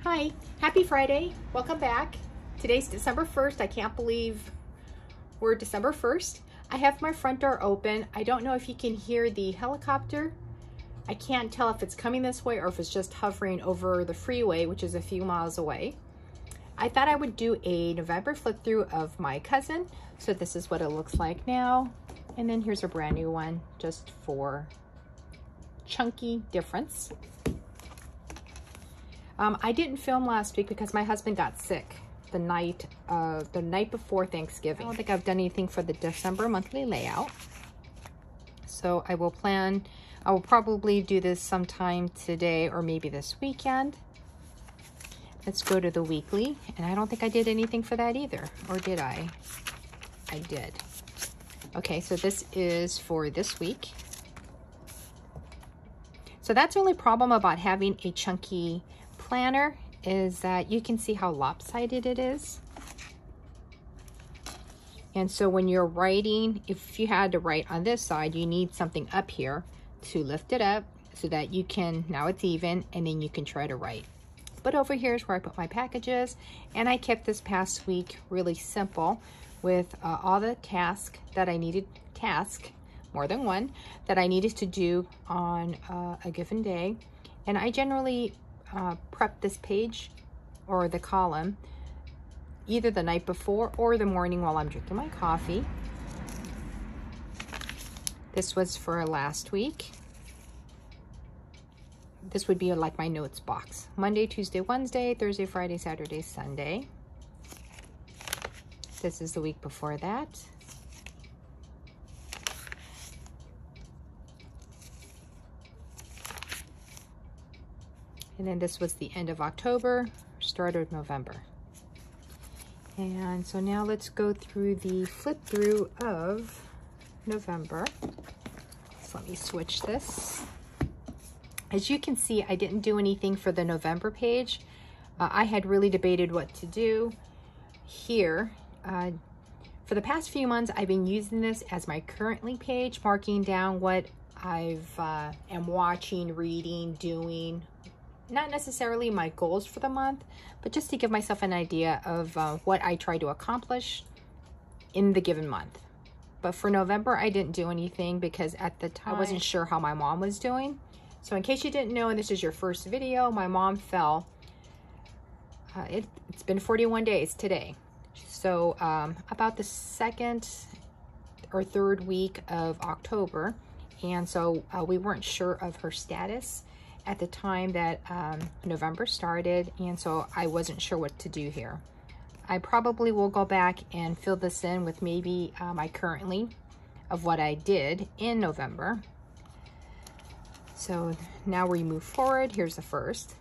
Hi, happy Friday. Welcome back. Today's December 1st. I can't believe we're December 1st. I have my front door open. I don't know if you can hear the helicopter. I can't tell if it's coming this way or if it's just hovering over the freeway, which is a few miles away. I thought I would do a November flip through of my cousin. So this is what it looks like now. And then here's a brand new one just for chunky difference. I didn't film last week because my husband got sick the night before Thanksgiving. I don't think I've done anything for the December monthly layout. So I will probably do this sometime today or maybe this weekend. Let's go to the weekly. And I don't think I did anything for that either. Or did I? I did. Okay, so this is for this week. So that's the only problem about having a chunky planner is that you can see how lopsided it is. And so when you're writing, if you had to write on this side, you need something up here to lift it up so that you can, now it's even, and then you can try to write. But over here is where I put my packages, and I kept this past week really simple with all the tasks that I needed, more than one, that I needed to do on a given day. And I generally prep this page or the column either the night before or the morning while I'm drinking my coffee. This was for last week. This would be like my notes box. Monday, Tuesday, Wednesday, Thursday, Friday, Saturday, Sunday. This is the week before that. And then this was the end of October, start of November. And so now let's go through the flip through of November. So let me switch this. As you can see, I didn't do anything for the November page. I had really debated what to do here. For the past few months, I've been using this as my currently page, marking down what am watching, reading, doing. Not necessarily my goals for the month, but just to give myself an idea of what I try to accomplish in the given month. But for November, I didn't do anything because at the time I wasn't sure how my mom was doing. So in case you didn't know, and this is your first video, my mom fell. It's been 41 days today. So about the second or third week of October. And so we weren't sure of her status at the time that November started, and so I wasn't sure what to do here. I probably will go back and fill this in with maybe my currently of what I did in November. So now we move forward. Here's the first.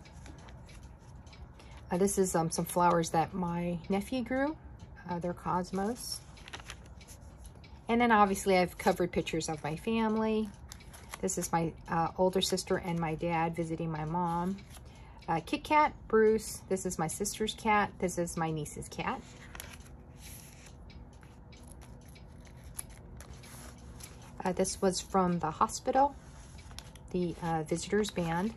This is some flowers that my nephew grew. They're cosmos. And then obviously I've covered pictures of my family. This is my older sister and my dad visiting my mom. Kit Kat, Bruce. This is my sister's cat. This is my niece's cat. This was from the hospital, the visitors band.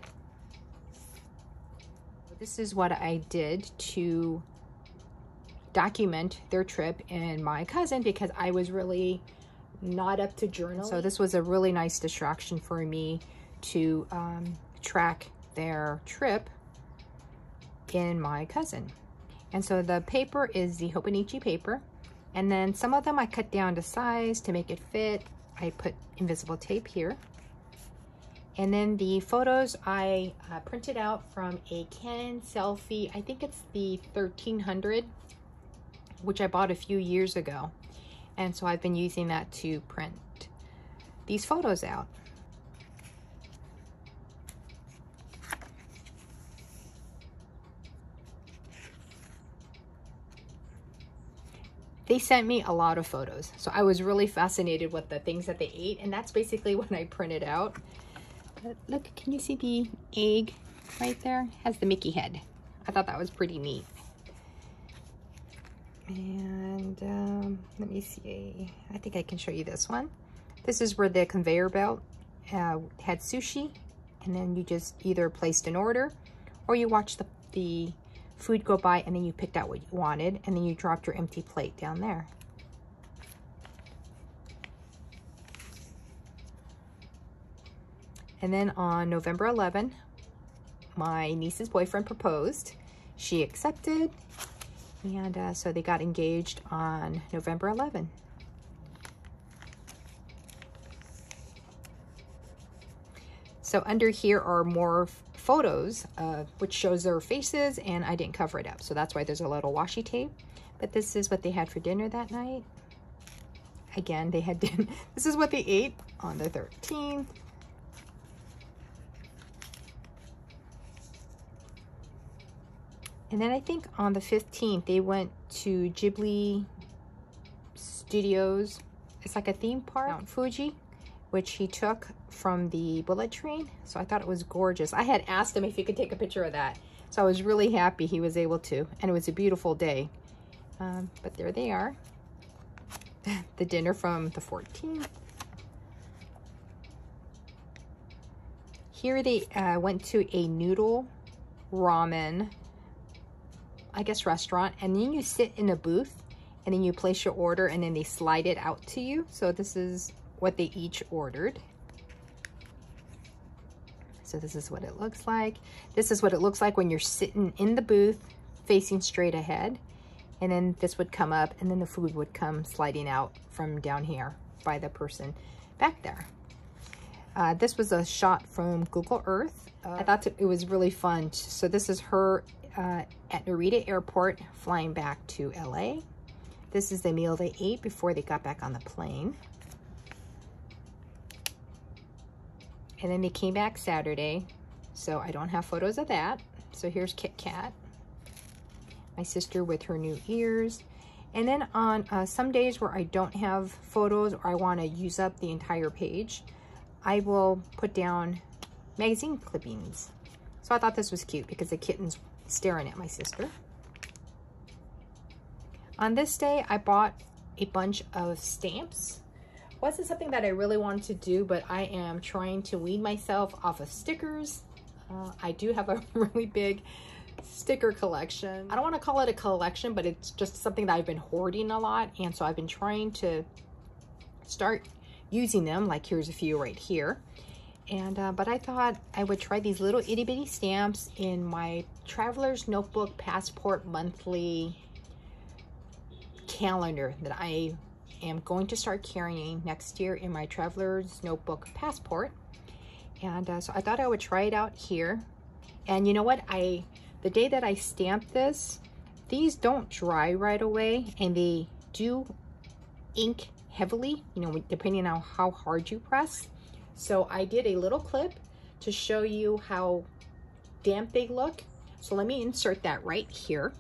This is what I did to document their trip and my cousin because I was really not up to journaling. So this was a really nice distraction for me to track their trip in my cousin. And so the paper is the Hobonichi paper. And then some of them I cut down to size to make it fit. I put invisible tape here. And then the photos I printed out from a Canon selfie. I think it's the 1300, which I bought a few years ago. And so I've been using that to print these photos out. They sent me a lot of photos. So I was really fascinated with the things that they ate. And that's basically what I printed out. Look, can you see the egg right there? It has the Mickey head. I thought that was pretty neat. And let me see, I think I can show you this one. This is where the conveyor belt had sushi, and then you just either placed an order or you watch the food go by, and then you picked out what you wanted, and then you dropped your empty plate down there. And then on November 11, my niece's boyfriend proposed. She accepted, and so they got engaged on November 11. So under here are more photos, which shows their faces, and I didn't cover it up. So that's why there's a little washi tape. But this is what they had for dinner that night. Again, they had dinner. This is what they ate on the 13th. And then I think on the 15th, they went to Ghibli Studios. It's like a theme park, Mount Fuji, which he took from the bullet train. So I thought it was gorgeous. I had asked him if he could take a picture of that. So I was really happy he was able to. And it was a beautiful day. But there they are. The dinner from the 14th. Here they went to a noodle ramen, I guess, restaurant, and then you sit in a booth and then you place your order and then they slide it out to you. So this is what they each ordered. So this is what it looks like. This is what it looks like when you're sitting in the booth facing straight ahead. And then this would come up and then the food would come sliding out from down here by the person back there. This was a shot from Google Earth. I thought it was really fun. So this is her at Narita Airport flying back to LA. This is the meal they ate before they got back on the plane. And then they came back Saturday. So I don't have photos of that. So here's Kit Kat. My sister with her new ears. And then on some days where I don't have photos or I want to use up the entire page, I will put down magazine clippings. So I thought this was cute because the kitten's staring at my sister. On this day, I bought a bunch of stamps. Wasn't something that I really wanted to do, but I am trying to wean myself off of stickers. I do have a really big sticker collection. I don't want to call it a collection, but it's just something that I've been hoarding a lot, and so I've been trying to start using them. Like here's a few right here. And but I thought I would try these little itty bitty stamps in my Traveler's Notebook Passport monthly calendar that I am going to start carrying next year in my Traveler's Notebook Passport. And so I thought I would try it out here. And you know what? The day that I stamped this, these don't dry right away, and they do ink heavily, you know, depending on how hard you press. So I did a little clip to show you how damp they look. So let me insert that right here.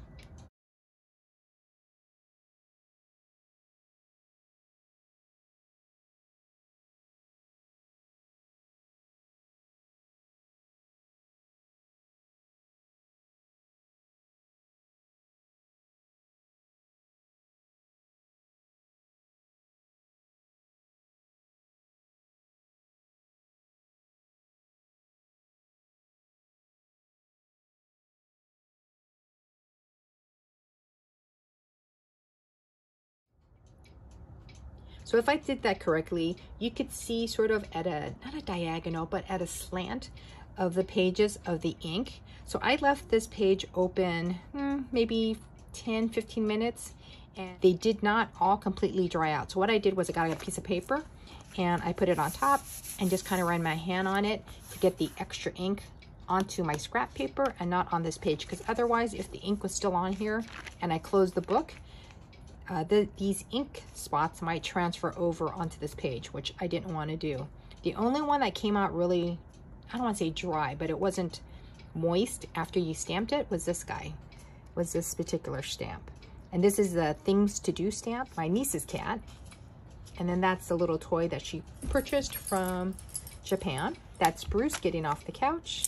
So if I did that correctly, you could see sort of at a, not a diagonal, but at a slant of the pages of the ink. So I left this page open maybe 10, 15 minutes, and they did not all completely dry out. So what I did was I got a piece of paper and I put it on top and just kind of ran my hand on it to get the extra ink onto my scrap paper and not on this page, because otherwise if the ink was still on here and I closed the book, these ink spots might transfer over onto this page, which I didn't want to do. The only one that came out really, I don't want to say dry, but it wasn't moist after you stamped it, was this guy, was this particular stamp. And this is the Things to Do stamp, my niece's cat. And then that's the little toy that she purchased from Japan. That's Bruce getting off the couch.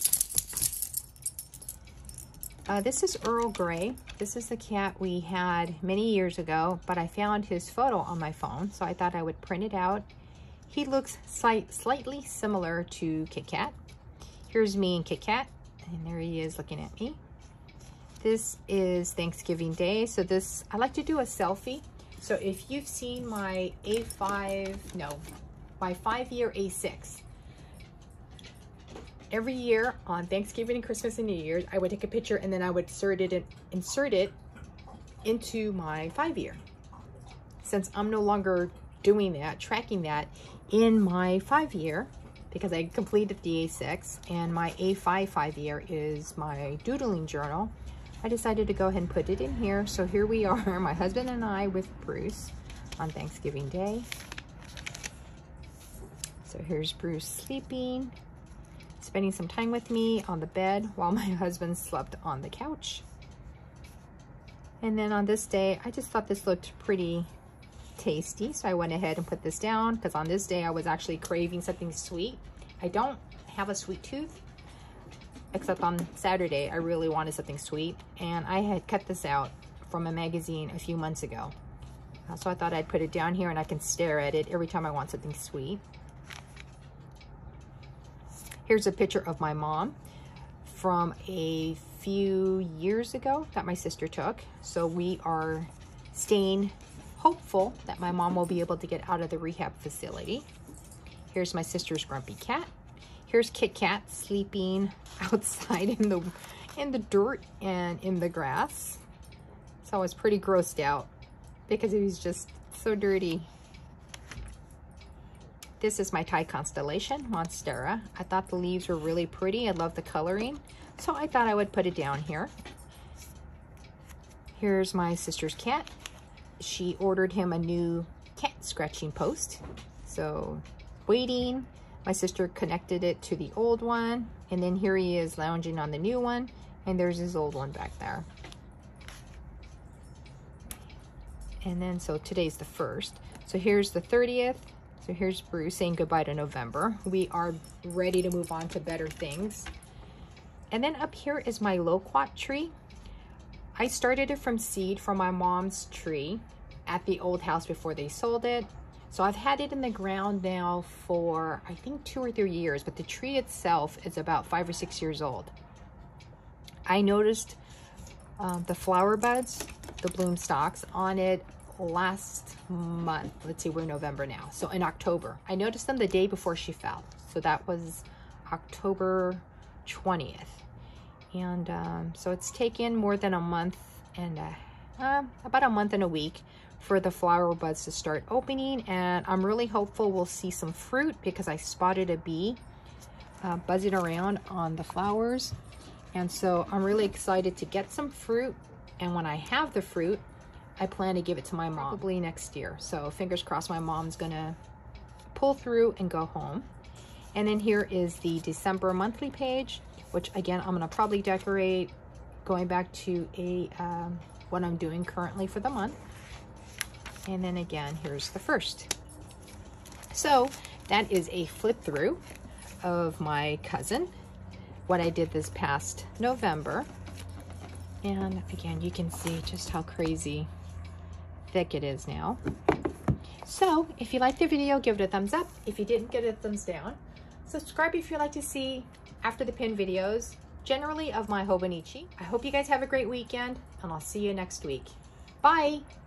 This is Earl Grey. This is the cat we had many years ago, but I found his photo on my phone, so I thought I would print it out. He looks slightly similar to Kit Kat. Here's me and Kit Kat, and there he is looking at me. This is Thanksgiving Day. So this, I like to do a selfie. So if you've seen my my 5-year A6, every year on Thanksgiving and Christmas and New Year's, I would take a picture and then I would insert it into my 5-year. Since I'm no longer doing that, tracking that in my 5-year, because I completed the A6 and my A5 5-year is my doodling journal, I decided to go ahead and put it in here. So here we are, my husband and I with Bruce on Thanksgiving Day. So here's Bruce sleeping, spending some time with me on the bed while my husband slept on the couch. And then on this day, I just thought this looked pretty tasty, so I went ahead and put this down because on this day I was actually craving something sweet. I don't have a sweet tooth, except on Saturday I really wanted something sweet, and I had cut this out from a magazine a few months ago. So I thought I'd put it down here and I can stare at it every time I want something sweet. Here's a picture of my mom from a few years ago that my sister took. So we are staying hopeful that my mom will be able to get out of the rehab facility. Here's my sister's grumpy cat. Here's Kit Kat sleeping outside in the dirt and in the grass. So I was pretty grossed out because it was just so dirty. This is my Thai constellation, Monstera. I thought the leaves were really pretty. I love the coloring, so I thought I would put it down here. Here's my sister's cat. She ordered him a new cat scratching post. So waiting, my sister connected it to the old one, and then here he is lounging on the new one, and there's his old one back there. And then, so today's the 1st. So here's the 30th. So here's Bruce saying goodbye to November. We are ready to move on to better things. And then up here is my loquat tree. I started it from seed from my mom's tree at the old house before they sold it. So I've had it in the ground now for, I think, 2 or 3 years, but the tree itself is about 5 or 6 years old. I noticed the flower buds, the bloom stalks on it last month. Let's see, we're in November now. So in October, I noticed them the day before she fell. So that was October 20th. And so it's taken more than a month and about a month and a week for the flower buds to start opening. And I'm really hopeful we'll see some fruit because I spotted a bee buzzing around on the flowers. And so I'm really excited to get some fruit. And when I have the fruit, I plan to give it to my mom probably next year. So fingers crossed my mom's gonna pull through and go home. And then here is the December monthly page, which again, I'm gonna probably decorate going back to what I'm doing currently for the month. And then again, here's the 1st. So that is a flip through of my cousin, what I did this past November. And again, you can see just how crazy thick it is now. So if you liked the video, give it a thumbs up. If you didn't, give it a thumbs down. Subscribe if you'd like to see after the pin videos, generally of my Hobonichi. I hope you guys have a great weekend, and I'll see you next week. Bye.